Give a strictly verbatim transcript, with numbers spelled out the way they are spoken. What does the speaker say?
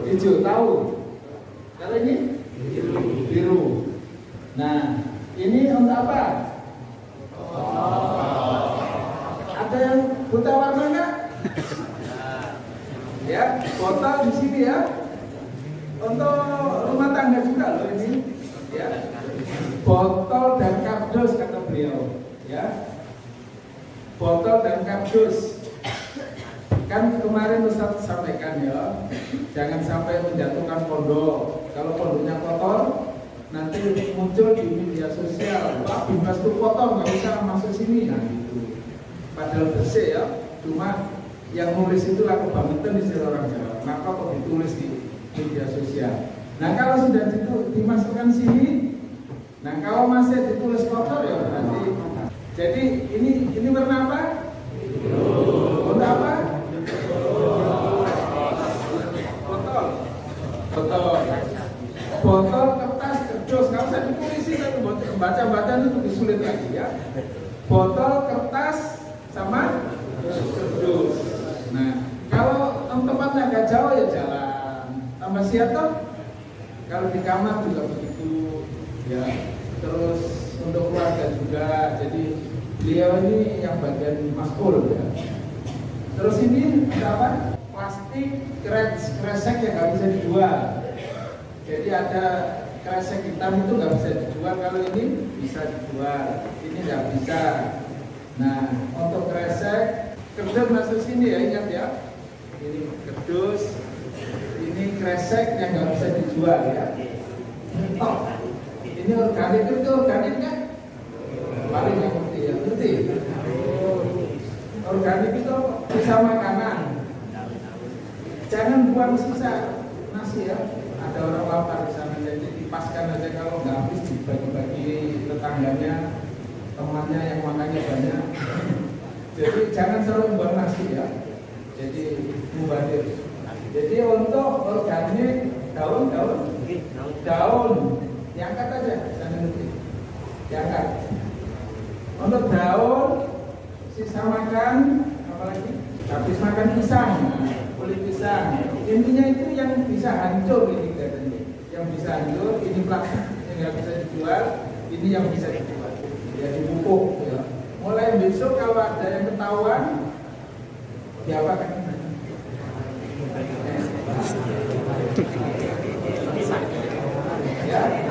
hijau tahu. Kalau ini biru. biru. Nah, ini untuk apa? Oh. Ada yang buta warna nggak? Ya, botol di sini ya. Untuk rumah tangga juga loh ini. Ya, botol dan kardus kata beliau. Ya, botol dan kardus. Kan kemarin Ustaz sampaikan ya, jangan sampai menjatuhkan pondok. Kalau pondoknya kotor, nanti muncul di media sosial, Pak Bimas itu kotor, nggak bisa masuk sini, nah gitu. Padahal bersih ya, cuma yang nulis itu laku bangetan di istilah orang Jawa, maka kok ditulis di media sosial. Nah kalau sudah itu dimasukkan sini, nah kalau masih ditulis kotor ya berarti. Jadi ini ini warna apa? Warna apa? Botol, botol, botol kertas kerdus. Nggak usah dipulisi, tapi baca-baca itu lebih sulit lagi ya. Botol kertas sama kerdus. Nah, kalau tempatnya agak jauh ya jalan. Tambah siap toh. Kalau di kamar juga begitu, ya. Terus untuk keluarga juga. Jadi beliau ini yang bagian maskul ya. Terus ini ada apa? Plastik kresek yang nggak bisa dijual. Jadi ada kresek hitam itu nggak bisa dijual. Kalau ini bisa dijual, ini nggak bisa. Nah, untuk kresek kerdus masuk sini ya, ingat ya. Ini kerdus, ini kresek yang nggak bisa dijual ya. Top. Ini organik itu organik kan? Paling yang ngerti ya, ngerti. Organik itu bisa makanan. Jangan buang sisa nasi ya. Ada orang lapar di sana, jadi dipaskan aja, kalau nggak habis dibagi-bagi tetangganya, temannya yang makannya banyak. Jadi jangan selalu buang nasi ya. Jadi mubazir. Jadi untuk organik daun-daun, daun diangkat aja, jangan ngerti. Diangkat. Untuk daun sisa makan, apalagi habis makan pisang, kulit pisang. Intinya itu yang bisa hancur ini katanya. Yang bisa hancur, ini plastik yang nggak bisa dijual, ini yang bisa dijual. Ya dipupuk ya. Mulai besok kalau ada yang ketahuan, diapakan? Ya.